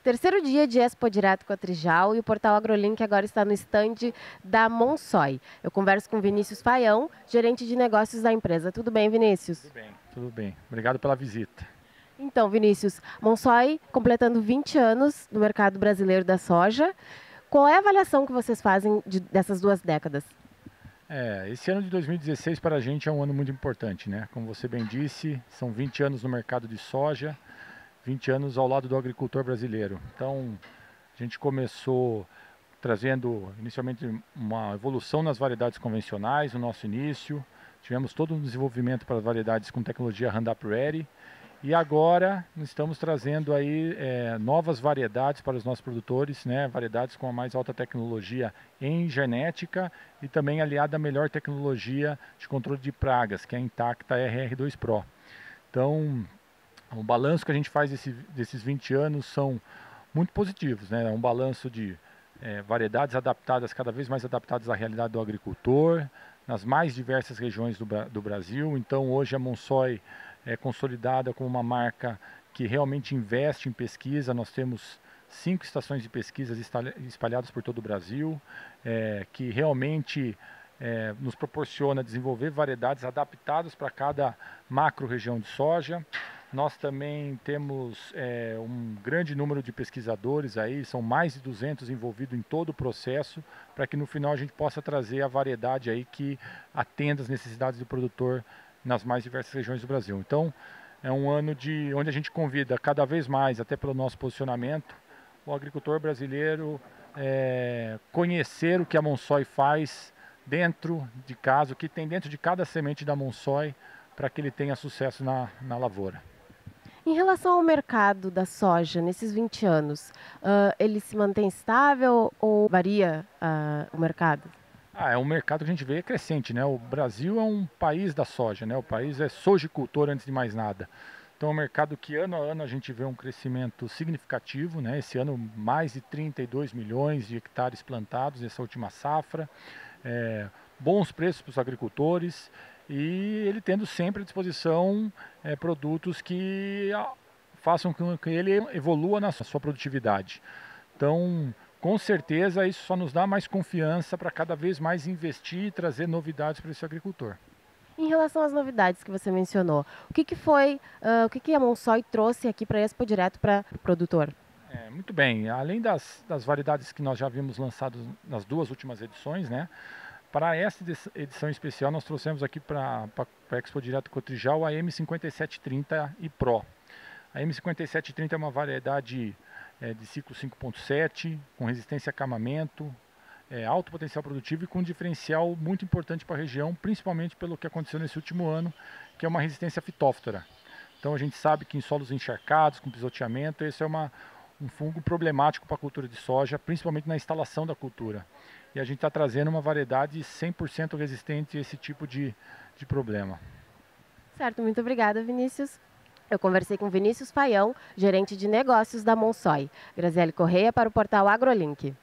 Terceiro dia de Expo Direto Cotrijal e o Portal AgroLink agora está no estande da Monsoy. Eu converso com Vinícius Faião, gerente de negócios da empresa. Tudo bem, Vinícius? Tudo bem, tudo bem. Obrigado pela visita. Então, Vinícius, Monsoy completando 20 anos no mercado brasileiro da soja. Qual é a avaliação que vocês fazem dessas 2 décadas? Esse ano de 2016 para a gente é um ano muito importante, né? Como você bem disse, são 20 anos no mercado de soja, 20 anos ao lado do agricultor brasileiro. Então, a gente começou trazendo inicialmente uma evolução nas variedades convencionais no nosso início. Tivemos todo um desenvolvimento para variedades com tecnologia Roundup Ready. E agora estamos trazendo aí novas variedades para os nossos produtores, né? Variedades com a mais alta tecnologia em genética e também aliada à melhor tecnologia de controle de pragas, que é a Intacta RR2 Pro. Então, o balanço que a gente faz desses 20 anos são muito positivos, né? É um balanço de variedades adaptadas, cada vez mais adaptadas à realidade do agricultor, nas mais diversas regiões do Brasil. Então, hoje a Monsoy é consolidada como uma marca que realmente investe em pesquisa. Nós temos 5 estações de pesquisas espalhadas por todo o Brasil, que realmente nos proporciona desenvolver variedades adaptadas para cada macro-região de soja. Nós também temos um grande número de pesquisadores aí, são mais de 200 envolvidos em todo o processo, para que no final a gente possa trazer a variedade aí que atenda às necessidades do produtor nas mais diversas regiões do Brasil. Então, é um ano onde a gente convida cada vez mais, até pelo nosso posicionamento, o agricultor brasileiro conhecer o que a Monsoy faz dentro de casa, o que tem dentro de cada semente da Monsoy, para que ele tenha sucesso na lavoura. Em relação ao mercado da soja, nesses 20 anos, ele se mantém estável ou varia o mercado? É um mercado que a gente vê crescente, né? O Brasil é um país da soja, né? O país é sojicultor antes de mais nada. Então é um mercado que ano a ano a gente vê um crescimento significativo, né? Esse ano mais de 32 milhões de hectares plantados nessa última safra, bons preços para os agricultores e ele tendo sempre à disposição produtos que façam com que ele evolua na sua produtividade. Então, com certeza, isso só nos dá mais confiança para cada vez mais investir e trazer novidades para esse agricultor. Em relação às novidades que você mencionou, o que a Monsoy trouxe aqui para a Expo Direto para o produtor? Muito bem, além das variedades que nós já havíamos lançado nas 2 últimas edições, né? Para essa edição especial, nós trouxemos aqui para a Expo Direto Cotrijal a M5730 e Pro. A M5730 é uma variedade de ciclo 5.7, com resistência a acamamento, alto potencial produtivo e com um diferencial muito importante para a região, principalmente pelo que aconteceu nesse último ano, que é uma resistência à fitóftora. Então a gente sabe que em solos encharcados, com pisoteamento, esse é um fungo problemático para a cultura de soja, principalmente na instalação da cultura. E a gente está trazendo uma variedade 100% resistente a esse tipo de problema. Certo, muito obrigada, Vinícius. Eu conversei com Vinícius Faião, gerente de negócios da Monsoy. Graziele Correia para o portal AgroLink.